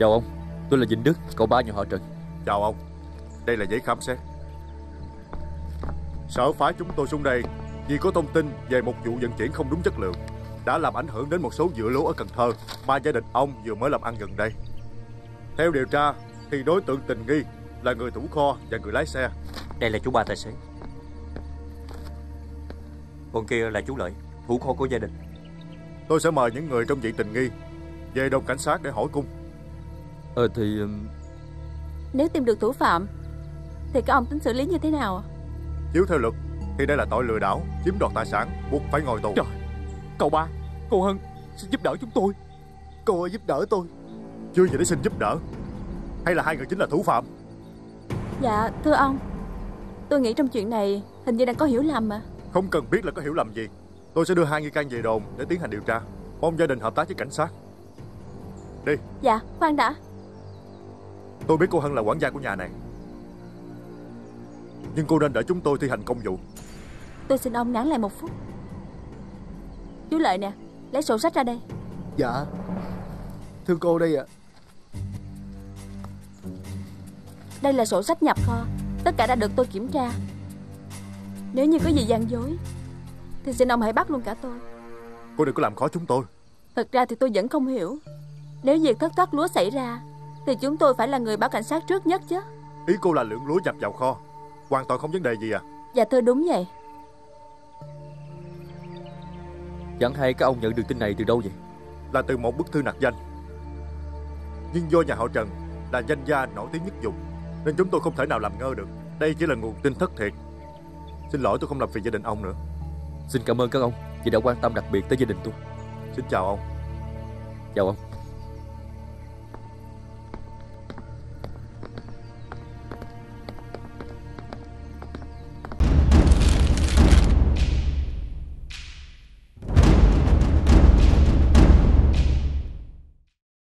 Chào ông, tôi là Vĩnh Đức, cậu ba nhà họ Trần. Chào ông, đây là giấy khám xét. Sở phái chúng tôi xuống đây vì có thông tin về một vụ vận chuyển không đúng chất lượng đã làm ảnh hưởng đến một số vựa lúa ở Cần Thơ mà gia đình ông vừa mới làm ăn gần đây. Theo điều tra thì đối tượng tình nghi là người thủ kho và người lái xe. Đây là chú ba tài xế, còn kia là chú Lợi, thủ kho của gia đình. Tôi sẽ mời những người trong diện tình nghi về đồn cảnh sát để hỏi cung. Nếu tìm được thủ phạm thì các ông tính xử lý như thế nào? Chiếu theo luật thì đây là tội lừa đảo, chiếm đoạt tài sản, buộc phải ngồi tù. Trời, cậu ba, cô Hân xin giúp đỡ chúng tôi. Cô ơi giúp đỡ tôi. Chưa gì để xin giúp đỡ, hay là hai người chính là thủ phạm? Dạ thưa ông, tôi nghĩ trong chuyện này hình như đang có hiểu lầm mà. Không cần biết là có hiểu lầm gì. Tôi sẽ đưa hai nghi can về đồn để tiến hành điều tra. Mong gia đình hợp tác với cảnh sát. Đi. Dạ khoan đã. Tôi biết cô Hân là quản gia của nhà này, nhưng cô nên đợi chúng tôi thi hành công vụ. Tôi xin ông nán lại một phút. Chú Lợi nè, lấy sổ sách ra đây. Dạ thưa cô, đây ạ. Đây là sổ sách nhập kho, tất cả đã được tôi kiểm tra. Nếu như có gì gian dối thì xin ông hãy bắt luôn cả tôi. Cô đừng có làm khó chúng tôi. Thật ra thì tôi vẫn không hiểu, nếu việc thất thoát lúa xảy ra thì chúng tôi phải là người báo cảnh sát trước nhất chứ. Ý cô là lượng lúa nhập vào kho hoàn toàn không vấn đề gì à? Dạ thưa đúng vậy. Chẳng hay các ông nhận được tin này từ đâu vậy? Là từ một bức thư nặc danh. Nhưng do nhà họ Trần là danh gia nổi tiếng nhất vùng nên chúng tôi không thể nào làm ngơ được. Đây chỉ là nguồn tin thất thiệt. Xin lỗi tôi không làm phiền gia đình ông nữa. Xin cảm ơn các ông vì đã quan tâm đặc biệt tới gia đình tôi. Xin chào ông. Chào ông.